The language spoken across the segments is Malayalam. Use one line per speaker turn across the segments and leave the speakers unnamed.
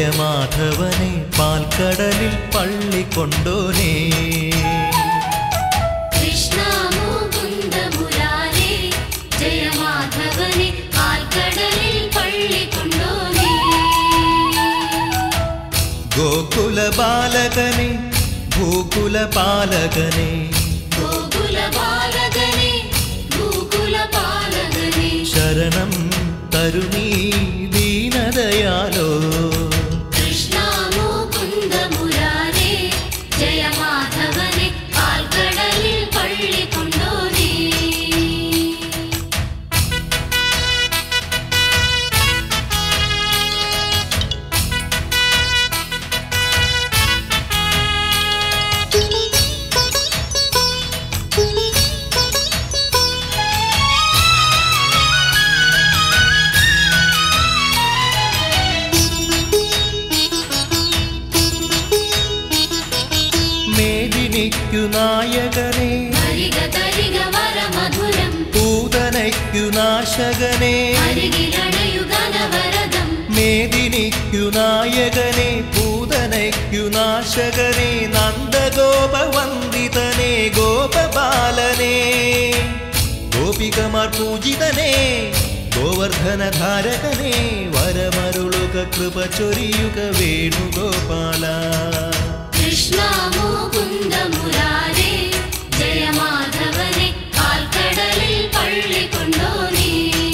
ജയമാധവനെ പാൽക്കടലിൽ പള്ളി കൊണ്ടോനേ
കൃഷ്ണ മുകുന്ദ മുരാരേ ജയമാധവനെ പാൽക്കടലിൽ പള്ളി കൊണ്ടോനേ
ഗോകുല ബാലകനെ ഭൂകുല പാലകനെ
ഗോകുല ബാലകനെ ഗോകുല പാലകനെ
ശരണം തരുണീ ദീനദയാലോ
കൃഷ്ണ മുകുന്ദ മുരാരേ ജയമാധവനെ പാൽക്കടലിൽ പള്ളി കൊണ്ടോനേ
മേദിനിക്കു നായകനെ
ഹരിക തരിക വരമധുരം
പൂതനയ്ക്കു നാശകനെ
ഹരികിലണയുഗനവരദം
മേദിനിക്കു നായകനെ പൂതനയ്ക്കു നാശകനെ നന്ദഗോപവന്ദിതനെ ഗോപബാലനെ ഗോപികമാർ പൂജിതനെ ഗോവർദ്ധനധാരകനെ വരമരുളുക കൃപ ചൊരിയുക വേണുഗോപാല
കൃഷ്ണ മുകുന്ദ മുരാരേ ജയമാധവനെ പാൽക്കടലിൽ പള്ളി കൊണ്ടോനേ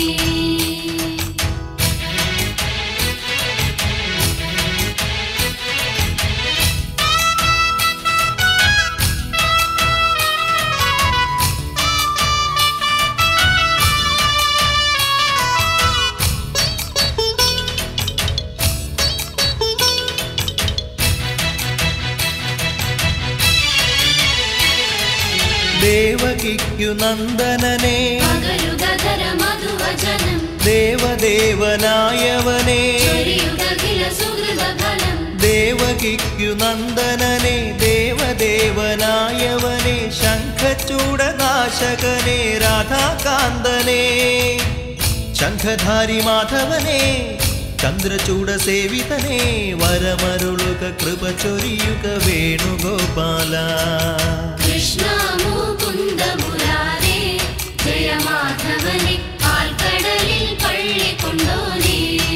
ദേവകിക്കു നന്ദനനെ
പകരുഗധര മധുവചനം
ദേവദേവനായവനെ
ചൊരിയുകകില സുഹൃതഫലം
ദേവകിക്കു നന്ദനനെ ദേവദേവനായവനെ ശംഖചൂടനാശകനെ രാധാകാന്തനെ ശംഖധാരി മാധവനെ ചന്ദ്രചൂട സേവിതനെ വരമരുളുക കൃപ ചൊരിയുക വേണുഗോപാല
കൃഷ്ണ മുകുന്ദ മുരാരേ ജയമാധവനെ പാൽക്കടലിൽ പള്ളി കൊണ്ടോനേ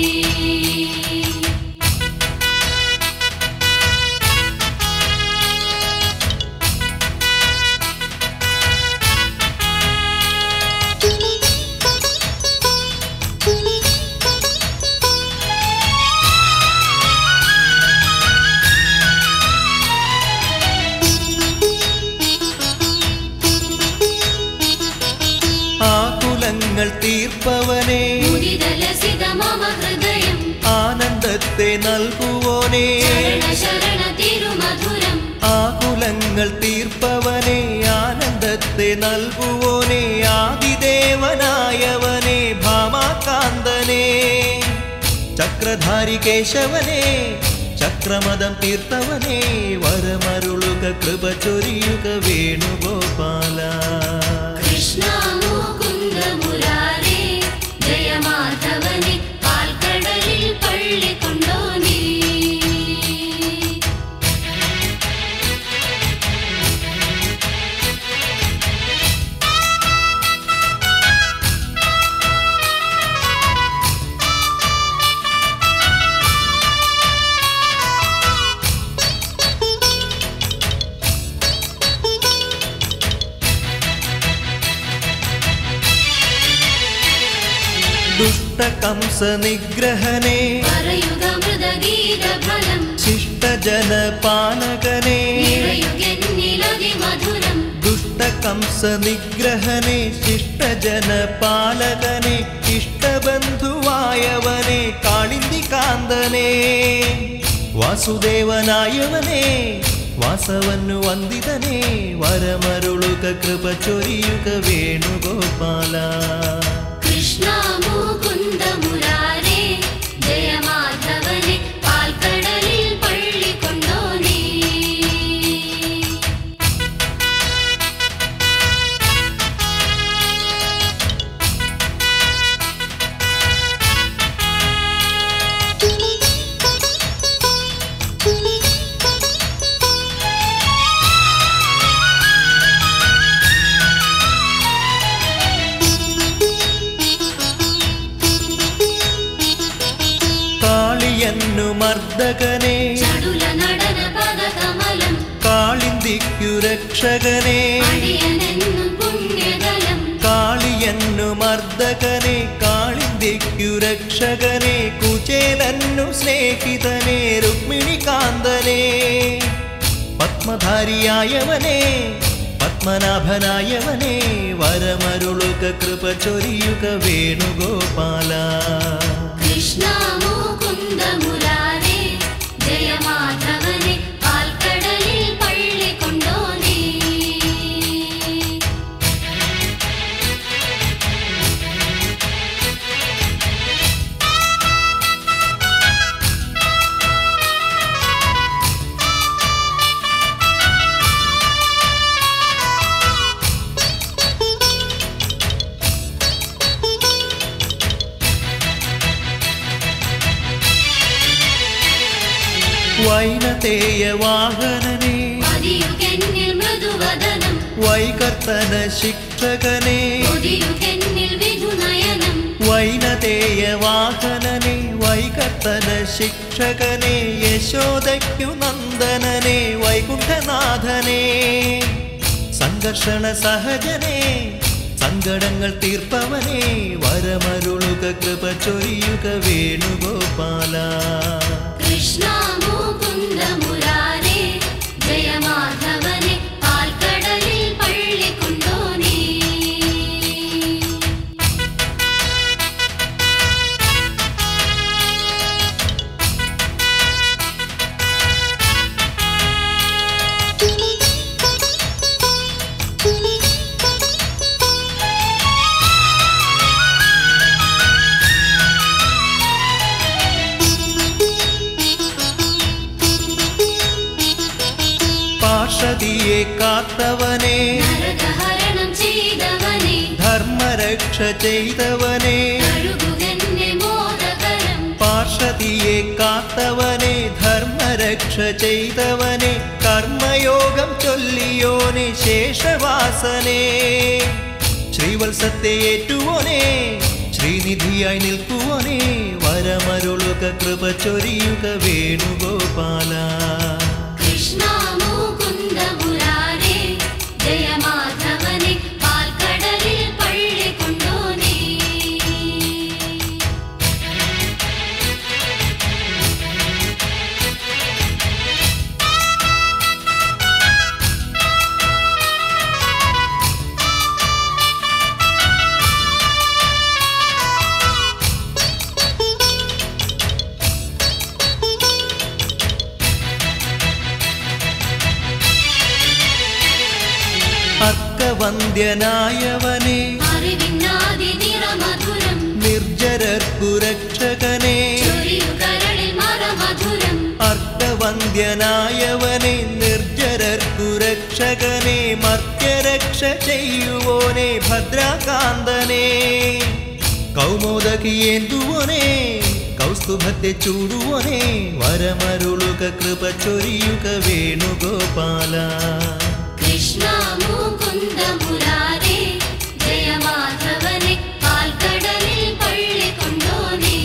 ആകുലങ്ങൾ തീർപ്പവനെ
മുദിതലസിത മമ ഹൃദയം
ആനന്ദത്തെ നൽകുവോനെ
ശരണ ശരണ തിരുമധുരം
ആകുലങ്ങൾ തീർപ്പവനെ ആനന്ദത്തെ നൽകുവോനെ ആദിദേവനായവനെ ഭാമാകാന്തനെ ചക്രധാരി കേശവനെ ചക്രമദം തീർത്തവനെ വരമരുളുക കൃപ ചൊരിയുക വേണുഗോപാല
കൃഷ്ണ മുകുന്ദ മുരാരേ ജയമാധവനെ പാൽക്കടലിൽ പള്ളി കൊണ്ടോനേ
ദുഷ്ടകംസ നിഗ്രഹനെ
പറയുക മൃദഗീതഫലം
ശിഷ്ടജനപാലകനെ
നിറയുകന്നിലതിമധുരം
ദുഷ്ടകംസ നിഗ്രഹനെ ശിഷ്ടജനപാലകനെ ഇഷ്ടബന്ധുവായവനെ കാളിന്ദികാന്തനെ വാസുദേവനായവനെ വാസവന്നു വന്ദിതനെ വരമരുളുക കൃപ ചൊരിയുക വേണുഗോപാല
കൃഷ്ണ മുകുന്ദ മുരാരേ ജയമാധവനെ പാൽക്കടലിൽ പള്ളി കൊണ്ടോനേ
മർദ്ദകനെ
ചടുല നടന പദകമലം
കാളിന്ദിക്കു രക്ഷകനെ
അടിയനെന്നും പുണ്യതലം
കാളിയന്നു മർദ്ദകനെ കാളിന്ദിക്കു രക്ഷകനെ കുചേലന്നു സ്നേഹിതനെ രുക്മിണികാന്തനെ പത്മധാരിയായവനെ പത്മനാഭനായവനെ വരമരുളുക കൃപ ചൊരിയുക വേണുഗോപാല
കൃഷ്ണ മുകുന്ദ മുരാരേ ജയ മാധവനെ പാൽക്കടലിൽ പള്ളി കൊണ്ടോനേ
വൈനതേയ വാഹനനെ
മതിയുകെന്നിൽ മൃദുവദനം
വൈകർത്തന ശിക്ഷകനെ
മതിയുകെന്നിൽ വിധുനയനം
വൈനതേയ വാഹനനെ വൈകർത്തന ശിക്ഷകനെ യശോദയ്ക്കു നന്ദനനെ വൈകുണ്ഠനാഥനെ സംഘർഷണ സഹജനെ സങ്കടങ്ങൾ തീർപ്പവനെ വരമരുളുക കൃപ ചൊരിയുക വേണുഗോപാല
കൃഷ്ണ മുകുന്ദ മുരാരേ ജയ മാധവനെ പാൽക്കടലിൽ പള്ളി കൊണ്ടോനേ
പാർഷദിയെ കാത്തവനെ
നരകഹരണം ചെയ്തവനെ
ധർമ്മരക്ഷ ചെയ്തവനെ
കഴുകുകെന്നെ മോദകരം
പാർഷദിയെ കാത്തവനെ ധർമ്മരക്ഷ ചെയ്തവനെ കർമ്മയോഗം ചൊല്ലിയോനെ ശേഷവാസനെ ശ്രീവത്സത്തെ ഏറ്റുവോനെ ശ്രീനിധിയായി നിൽക്കുവോനെ വരമരുളുക കൃപ ചൊരിയുക വേണുഗോപാല
കൃഷ്ണ മുകുന്ദ മുരാരേ ജയ മാധവനെ പാൽക്കടലിൽ പള്ളി കൊണ്ടോനേ
അർക്കവന്ദ്യനായവനെ
അറിവിന്നാദി നിറമധുരം
നിർജരർക്കു രക്ഷകനെ
ചൊരിയുകരളിൽ മറമധുരം
അർക്കവന്ദ്യനായവനെ നിർജരർക്കു രക്ഷകനെ മർത്യരക്ഷ ചെയ്യുവോനെ ഭദ്രാകാന്തനെ കൗമോദകിയേന്തുവോനെ കൗസ്തുഭത്തെ ചൂടുവോനെ വരമരുളുക കൃപ ചൊരിയുക വേണുഗോപാല
കൃഷ്ണ മുകുന്ദ മുരാരേ ജയ മാധവനെ പാൽക്കടലിൽ പള്ളി കൊണ്ടോനേ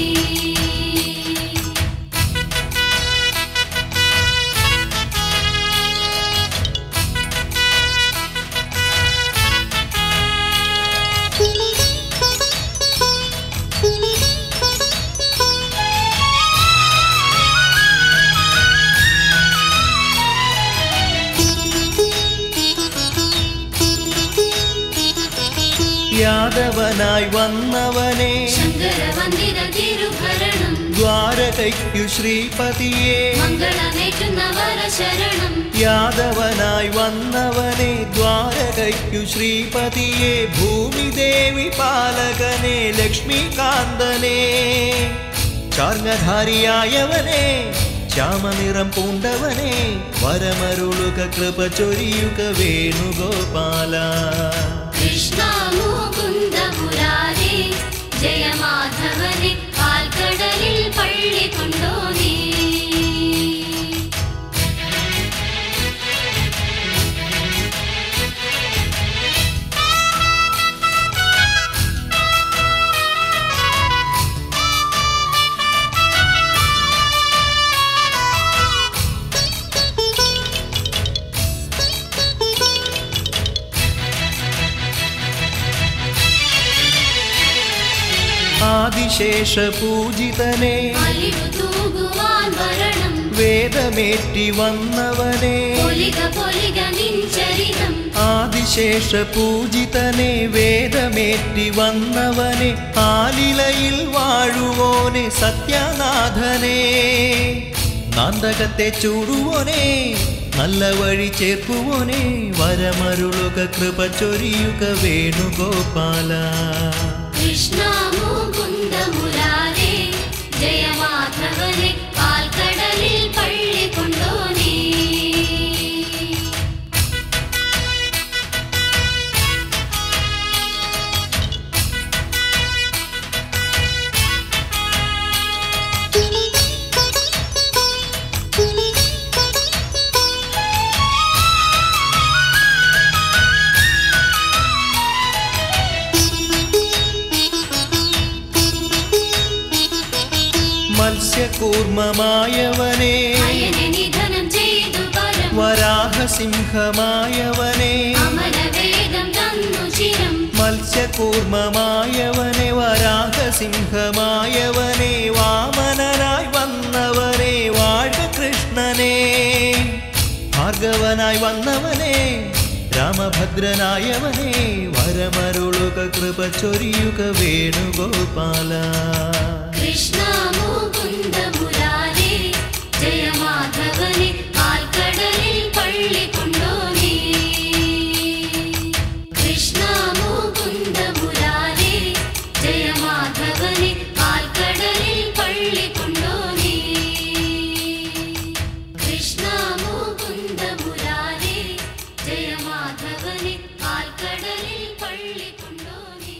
യാദവനായി വന്നവനെ
ശങ്കരവന്ദിത തിരുഭരണം
ദ്വാരകയ്ക്കു ശ്രീപതിയെ
മംഗളമേറ്റുന്ന വരശരണം
യാദവനായി വന്നവനെ ദ്വാരകയ്ക്കു ശ്രീപതിയെ ഭൂമിദേവി പാലകനെ ലക്ഷ്മികാന്തനെ ചാർങ്ങധാരിയായവനെ ശ്യാമനിറം പൂണ്ടവനെ വരമരുളുക കൃപ ചൊരിയുക വേണുഗോപാല
കൃഷ്ണ മുകുന്ദ മുരാരേ ജയ മാധവനെ പാൽക്കടലിൽ പള്ളി കൊണ്ടോനേ
ആദിശേഷ പൂജിതനെ
അലിവു തൂകുവാൻ വരണം
വേദമേറ്റി വന്നവനെ
പൊലിക പൊലിക നിൻചരിതം
ആദിശേഷ പൂജിതനെ വേദമേറ്റി വന്നവനെ ആലിലയിൽ വാഴുവോനെ സത്യനാഥനെ നാന്തകത്തെ ചൂടുവോനെ നല്ല വഴി ചേർക്കുവോനെ വരമരുളുക കൃപ ചൊരിയുക വേണുഗോപാല
കൃഷ്ണ മുകുന്ദ മുരാരേ ജയ മാധവനെ പാൽക്കടലിൽ പള്ളി കൊണ്ടോനേ
മത്സ്യകൂർമ്മമായവനെ
നിധനം ചെയ്തു പരം
വരാഹസിംഹമായവനെ
അമരവേദം തന്നു ചിരം
മത്സ്യകൂർമ്മമായവനെ വരാഹസിംഹമായവനെ വാമനനായി വന്നവനെ വാഴ്ക കൃഷ്ണനെ ഭാർഗവനായി വന്നവനെ രാമഭദ്രനായവനെ വരമരുളുക കൃപ ചൊരിയുക വേണുഗോപാല
കൃഷ്ണ മുകുന്ദ മുരാരേ ജയ മാധവനെ പാൽക്കടലിൽ പള്ളി കൊണ്ടോനേ കൃഷ്ണ മുകുന്ദ മുരാരേ ജയ മാധവനെ പാൽക്കടലിൽ പള്ളി കൊണ്ടോനേ കൃഷ്ണ മുകുന്ദ മുരാരേ ജയ മാധവനെ പാൽക്കടലിൽ പള്ളി കൊണ്ടോനേ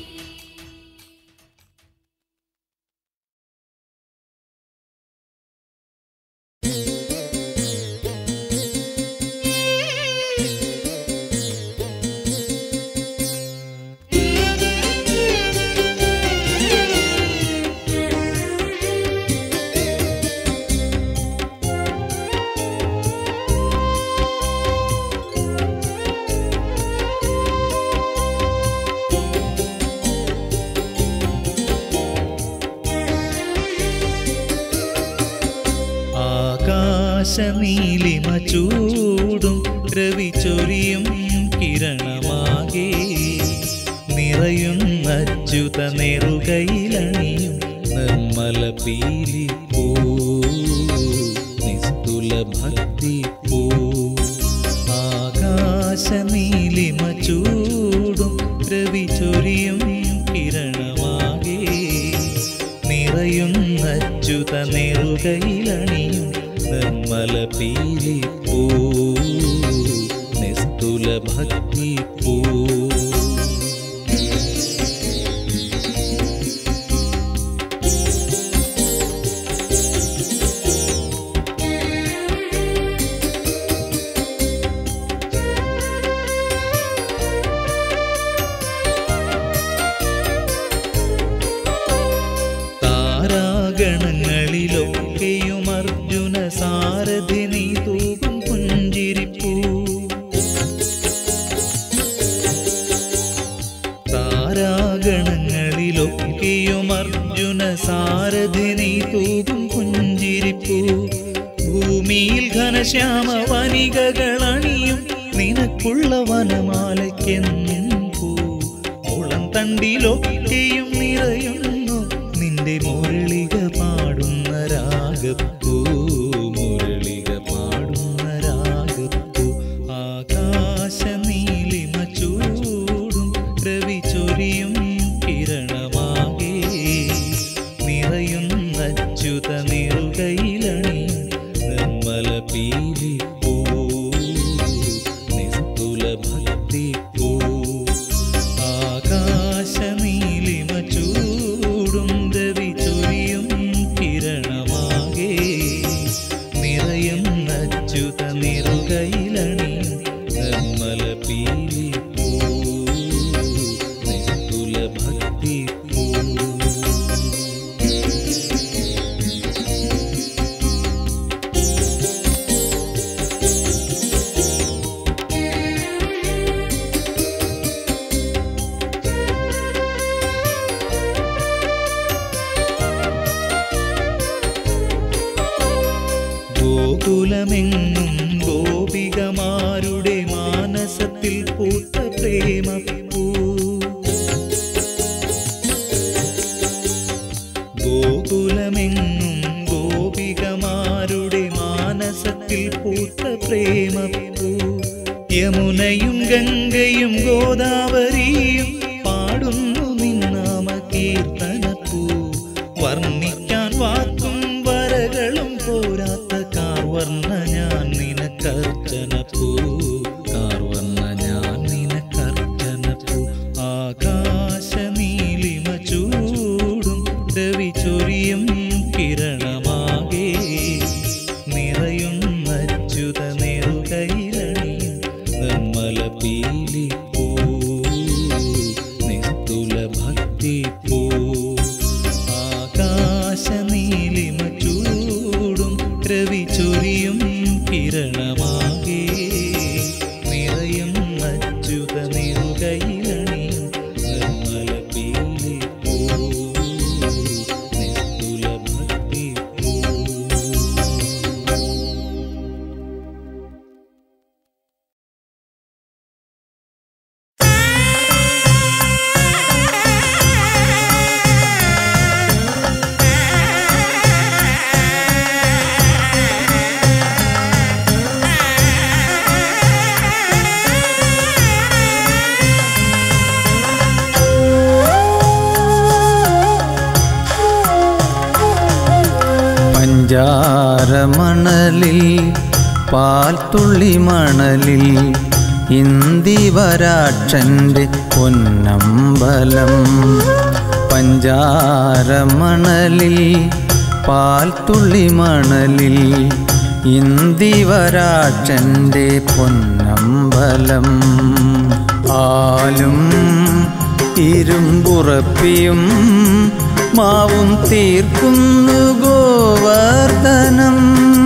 ആകാശനീലിമ ചൂടും രവി ചൊരിയും കിരണമാകെ നിറയുന്നച്യുത നെറുകയിലണിയും നിർമ്മല പീലി പൂ നിസ്തുല ഭക്തി പൂ ആകാശനീലിമ ചൂടും രവി ചൊരിയും കിരണമാകെ നിറയുന്നച്യുത നെറുകയിലണിയും നിർമ്മല പീലി പൂ നിസ്തുല ഭക്തി പൂ താരാഗണങ്ങളിലൊക്കെയും അർജുന സാരഥി നീ തൂകും പുഞ്ചിരിപ്പൂ താരാഗണങ്ങളിലൊക്കെയും അർജുന സാരഥി നീ തൂകും പുഞ്ചിരിപ്പൂ ഭൂമിയിൽ ഘനശ്യാമ വനികകളണിയും നിനക്കുള്ള വനമാലയ്ക്കെന്നും പൂ മുളം തണ്ടിലൊക്കെയും നിറയുന്നു നിന്റെ മുരളിക പാടുന്ന രാഗപ്പൂ മുരളിക പാടുന്ന രാഗപ്പൂ ആകാശ നീലിമ ചൂടും രവി ചൊരിയും കിരണമാകെ നിറയുന്നച്യുത നിറുകയിലണിയും നിർമ്മല പീലി പൂ നിസ്തുല ഭക്തി പൂ ആകാശ നീലിമ ചൂടും രവി ചൊരിയും കിരണമാകെ നിറയുന്നച്യുത നിറുകയിലണിയും നിർമ്മല പീലി പൂ നിസ്തുല ഭക്തി പൂ ഗോപികമാരുടെ മാനസത്തിൽ പൂത്ത പ്രേമപ്പൂ. ഗോകുലമെങ്ങും ഗോപികമാരുടെ മാനസത്തിൽ പൂത്ത പ്രേമപ്പൂ. യമുനയും ഗംഗയും ഗോദാവരിയും പാടുന്നു നിന്നാമ കീർത്തനപ്പൂ. വർണ്ണിക്കാൻ വാക്കും വരകളും പോരാത്ത കാർവർണ്ണ ഞാൻ നിനക്കർച്ചനപ്പൂ. കാർവർണ്ണ ഞാൻ നിനക്കർച്ചനപ്പൂ. ആകാശ നീലിമ ചൂടും രവി ചൊരിയും കിരണമാകെ നിറയുന്ന അച്യുത നെറുകൈലണിയും നിർമ്മല പീലിപ്പൂ. നിസ്തുല ഭക്തിപ്പൂ. ആകാശ നീലിമ ചൂടും രവി ചൊരിയും കിരണമാകെ നിറയും അച്യുത നെറുകൈലണിയും നിർമ്മല പീലിപ്പൂ. നിസ്തുല ഭക്തിപ്പൂ.
പഞ്ചാരമണലിൽ പാൽത്തുള്ളി മണലിൽ ഇന്ദിവരാക്ഷൻ്റെ പൊന്നമ്പലം. പഞ്ചാരമണലിൽ പാൽത്തുള്ളി മണലിൽ ഇന്ദിവരാക്ഷൻ്റെ പൊന്നമ്പലം. ആലും ഇരുമ്പുറപ്പിയും മാവും തീർക്കുന്നു ഗോവർദ്ധനം.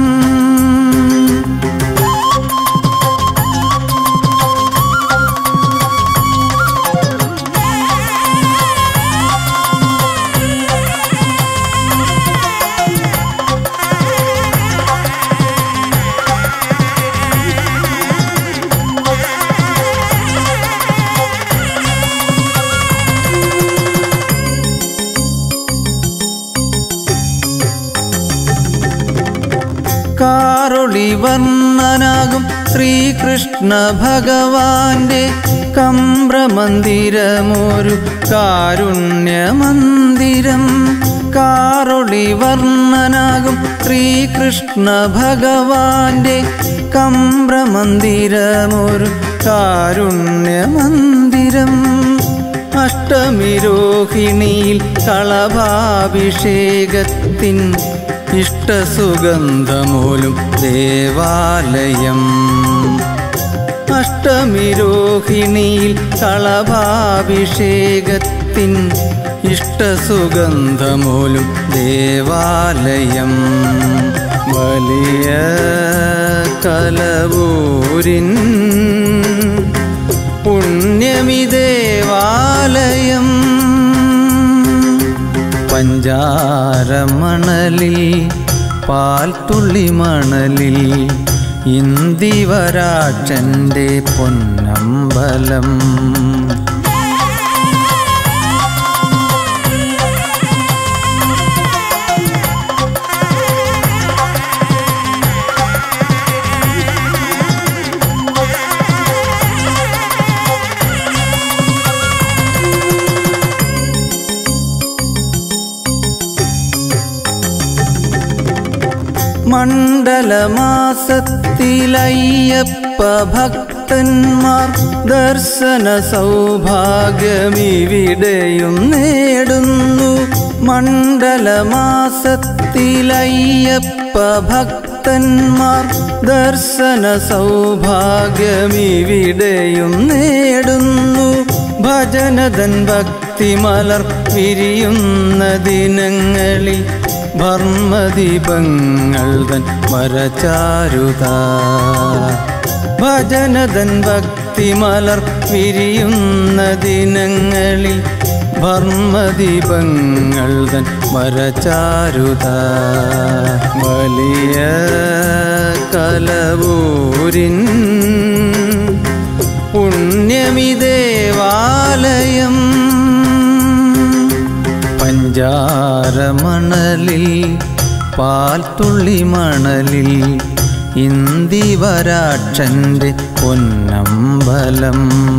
കാരൊളിവർണ്ണനാകും ശ്രീകൃഷ്ണ ഭഗവാന്റെ കമ്പ്രമന്ദിരമൊരു കാരുണ്യമന്ദിരം. കാരൊളിവർണ്ണനാകും ശ്രീകൃഷ്ണ ഭഗവാന്റെ കമ്പ്രമന്ദിരമൊരു കാരുണ്യമന്ദിരം. അഷ്ടമിരോഹിണിയിൽ കളഭാഭിഷേകത്തിൻ ഇഷ്ടസുഗന്ധമൂലും ദേവാലയം. അഷ്ടമിരോഹിണിയിൽ കളഭാഭിഷേകത്തിൻ ഇഷ്ടസുഗന്ധമൂലും ദേവാലയം. വലിയ കലവൂരിൻ പുണ്യമി ദേവാലയം. പഞ്ചാരമണലിൽ പാൽത്തുള്ളി മണലിൽ ഇന്ദിവരാക്ഷൻ്റെ പൊന്നമ്പലം. മണ്ഡലമാസത്തിലയ്യപ്പ ഭക്തന്മാർ ദർശന സൗഭാഗ്യമിവിടെയും നേടുന്നു. മണ്ഡലമാസത്തിലയ്യപ്പ ഭക്തന്മാർ ദർശന സൗഭാഗ്യമിവിടെയും നേടുന്നു. ഭജനതൻ ഭക്തിമലർ വിരിയുന്ന ദിനങ്ങളിൽ ഭർമ്മദീപങ്ങൾ തൻ വരചാരുത. ഭജനതൻ ഭക്തിമലർ വിരിയുന്ന ദിനങ്ങളിൽ ഭർമ്മദീപങ്ങൾ തൻ വരചാരുത. വലിയ കലവൂരിൻ ഊരിൻ പുണ്യമിദേവാലയം പഞ്ചാരമണലിൽ പാൽത്തുള്ളി മണലിൽ ഇന്ദിവരാക്ഷൻ്റെ പൊന്നമ്പലം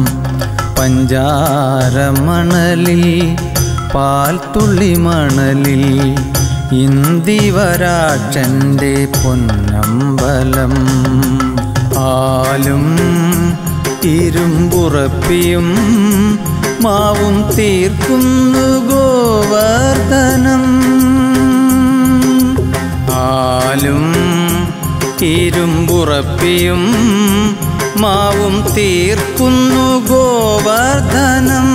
പഞ്ചാരമണലിൽ പാൽത്തുള്ളി മണലിൽ ഇന്ദിവരാക്ഷൻ്റെ പൊന്നമ്പലം ആലും ഇരുമ്പുറപ്പിയും മാവും തീർക്കുന്നു ഗോവർദ്ധനം ആലും ഇരുമ്പുറപ്പിയും മാവും തീർക്കുന്നു ഗോവർദ്ധനം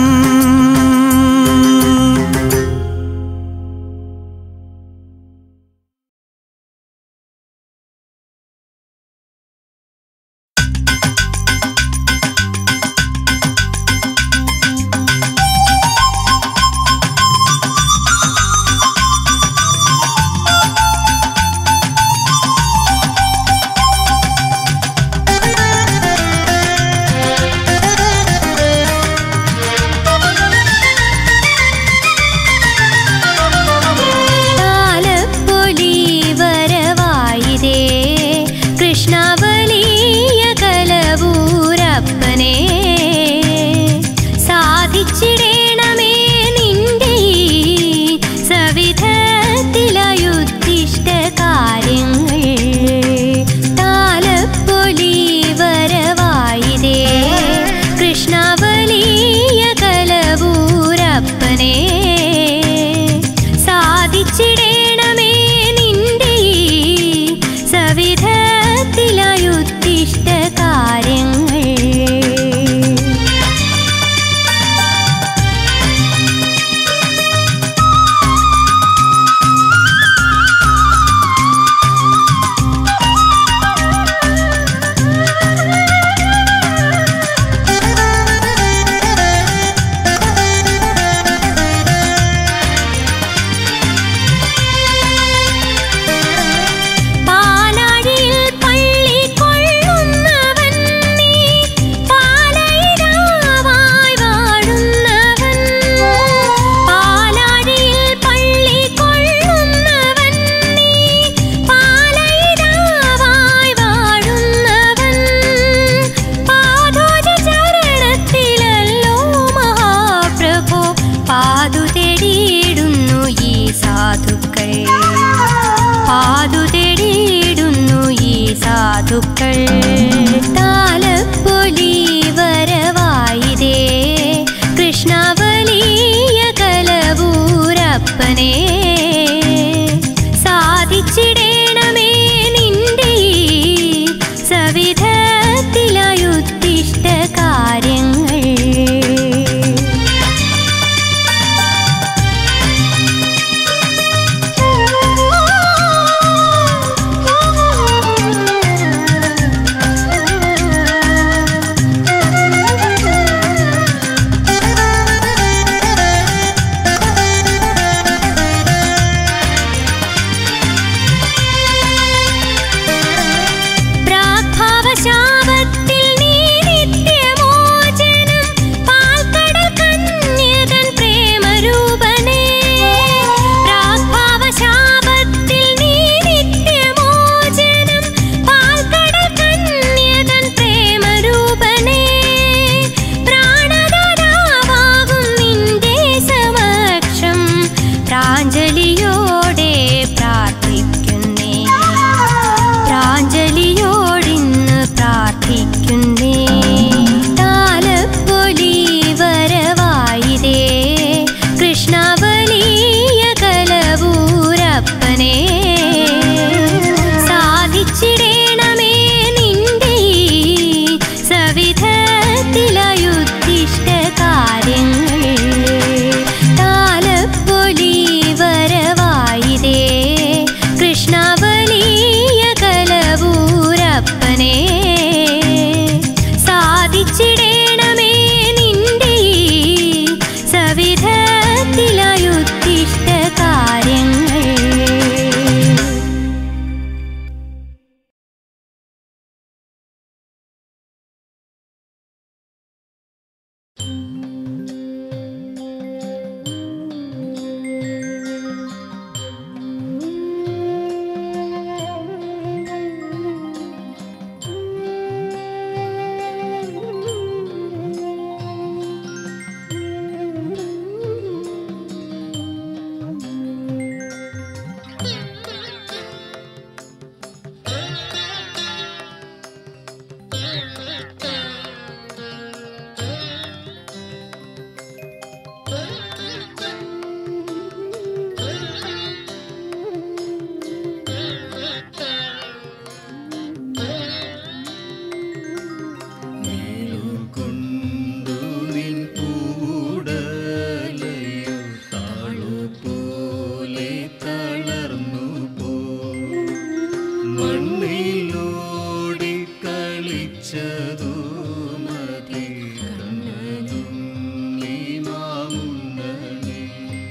വഹിച്ചതു മതി കണ്ണനും നീ മാമുന്നണി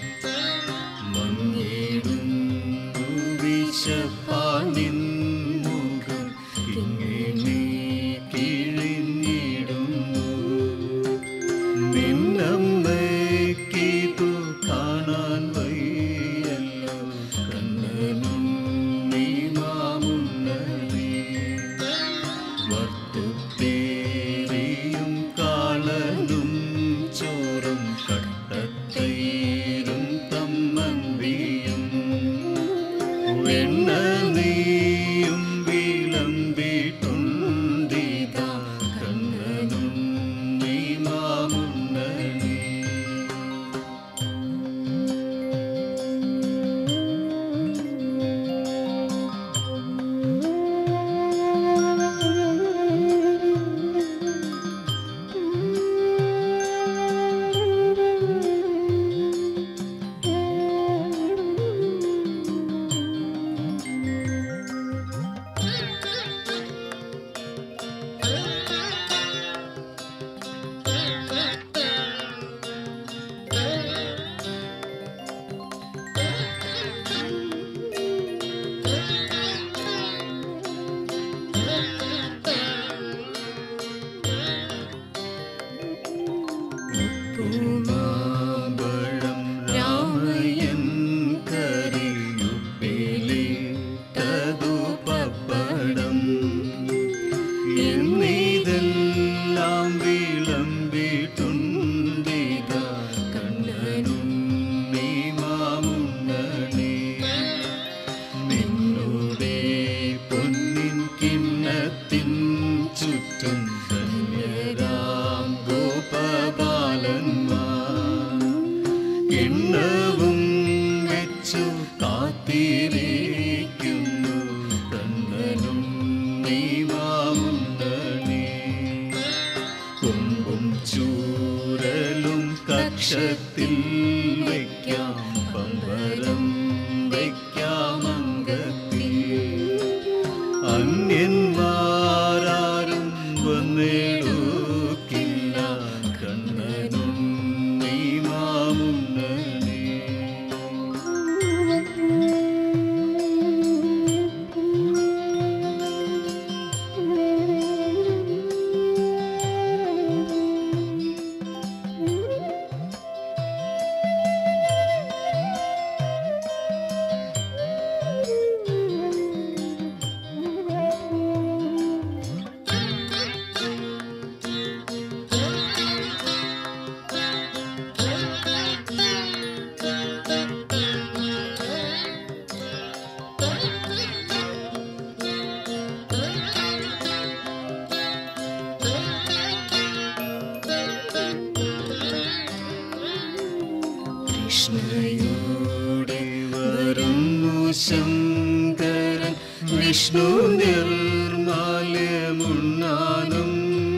മങ്ങിടും വിശപ്പാനിൻ മുഖം ഇങ്ങനെ കിഴിഞ്ഞിടുന്നു നിന്നമ്മയ്ക്കിതു കാണാൻ വയ്യല്ലോ കണ്ണനും നീ മാമുന്നണി വറുത്തുപേരിയും കാളനും ചോറും കട്ടത്തൈരും തമ്മന്തിയും വെണ്ണ നീയും വിളമ്പിട്ടുണ്ടിതാ കണ്ണനും നീ മാമുന്നണി പൂമാമ്പഴം രാമയൻ കറിയുപ്പിലിട്ടതു പപ്പടം എന്നിതെല്ലാം വിളമ്പിട്ടുണ്ടിതാ കണ്ണനും നീ മാമുന്നണി നിന്നുടെ പൊന്നിൻ കിണ്ണത്തിൻ ചുറ്റും ധന്യരാം ഗോപബാലന്മാർ കിണ്ണവും വെച്ചു കാത്തിരിക്കുന്നു കണ്ണനും നീ മാമുന്നണി കൊമ്പും ചൂരലും കക്ഷത്തിൽ വയ്ക്കാം പമ്പരം വയ്ക്കാമങ്കത്തിൽ അന്യന്മാരാരും വന്നെടുക്കില്ല കണ്ണനും നീ മാമുന്നണി കൃഷ്ണയോടെ വരുന്നു ശങ്കരൻ വിഷ്ണു നിർമാല്യമുണ്ണാനും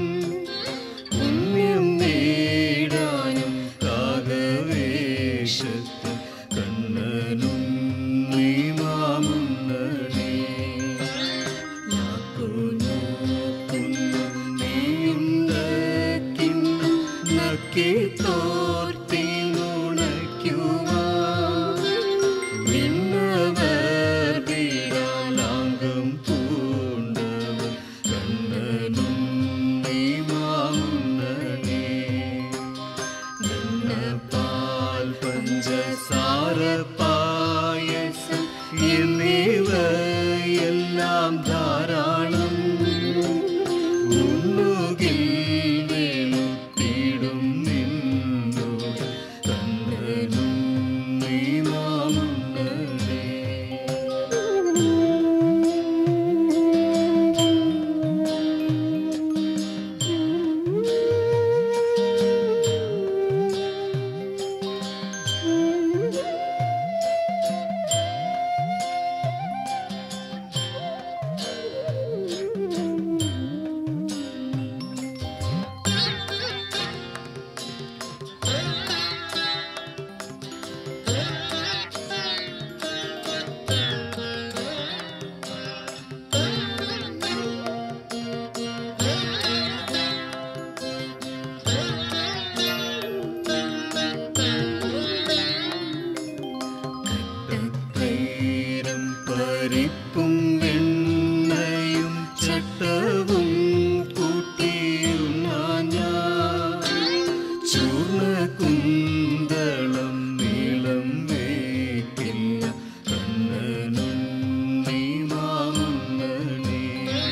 പുണ്യം നേടാനും കാകവേഷത്തിൽ കണ്ണനും നീ മാമുന്നണി നീയുണ്ടക്കിന്നും നക്കി തോർത്തി വിണ്ണവർ വീടാലാംഗം പൂണ്ടവൻ കണ്ണനും ചൂരവും കൂട്ടിയുണ്ണാൻ ഞാൻ ചൂർണ കുന്തളം നീളം വേക്കില്ല കണ്ണനും നീ മാമുണ്ണനേ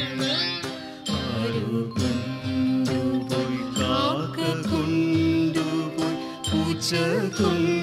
ആരോ കൊണ്ടുപോയി കാക്ക കൊണ്ടുപോയി പൂച്ച കൊണ്ട്